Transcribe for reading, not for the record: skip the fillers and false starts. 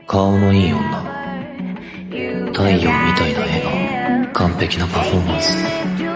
顔のいい女、太陽みたいな笑顔、完璧なパフォーマンス。